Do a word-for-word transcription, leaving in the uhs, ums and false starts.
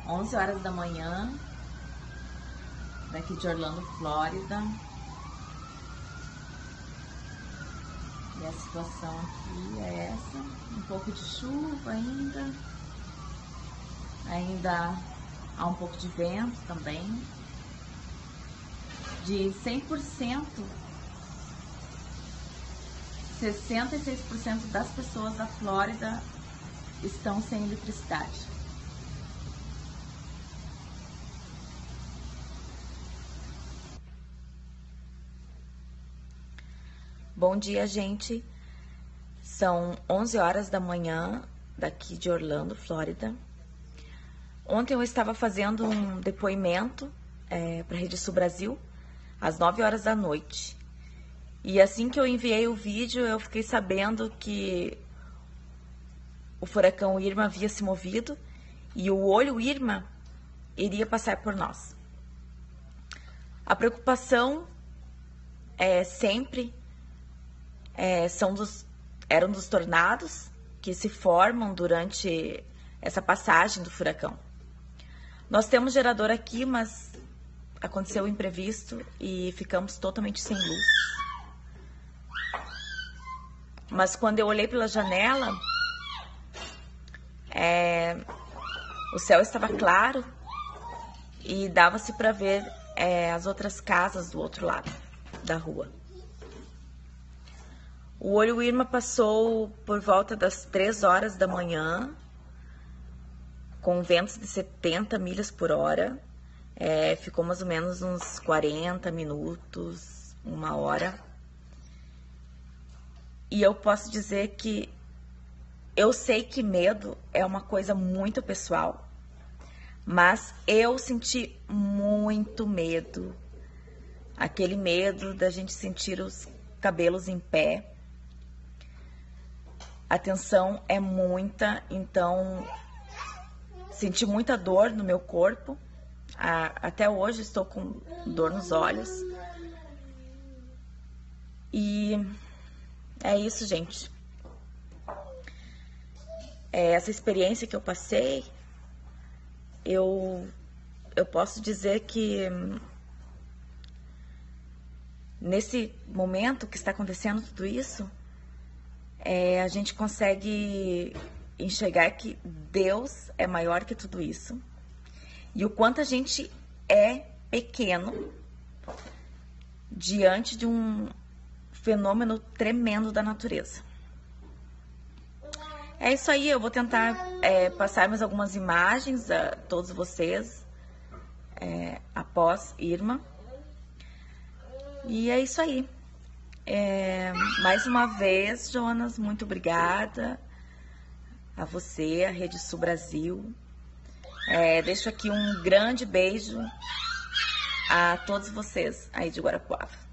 onze horas da manhã, daqui de Orlando, Flórida. E a situação aqui é essa, um pouco de chuva ainda, ainda há um pouco de vento também. De cem por cento, sessenta e seis por cento das pessoas da Flórida estão sem eletricidade. Bom dia, gente. São onze horas da manhã daqui de Orlando, Flórida. Ontem eu estava fazendo um depoimento é, para a Rede Sul Brasil às nove horas da noite. E assim que eu enviei o vídeo, eu fiquei sabendo que o furacão Irma havia se movido e o olho Irma iria passar por nós. A preocupação é sempre é, são dos, eram dos tornados que se formam durante essa passagem do furacão. Nós temos gerador aqui, mas aconteceu o imprevisto e ficamos totalmente sem luz. Mas quando eu olhei pela janela, é, o céu estava claro e dava-se para ver é, as outras casas do outro lado da rua. O olho Irma passou por volta das três horas da manhã, com ventos de setenta milhas por hora. É, ficou mais ou menos uns quarenta minutos, uma hora. E eu posso dizer que eu sei que medo é uma coisa muito pessoal, mas eu senti muito medo. Aquele medo da gente sentir os cabelos em pé. A tensão é muita, então senti muita dor no meu corpo. Até hoje estou com dor nos olhos. E é isso, gente. É essa experiência que eu passei, eu, eu posso dizer que nesse momento que está acontecendo tudo isso, é, a gente consegue enxergar que Deus é maior que tudo isso. E o quanto a gente é pequeno diante de um fenômeno tremendo da natureza. É isso aí, eu vou tentar é, passar mais algumas imagens a todos vocês é, após Irma. E é isso aí. É, mais uma vez, Jonas, muito obrigada a você, a Rede Sul Brasil. É, deixo aqui um grande beijo a todos vocês aí de Guarapuava.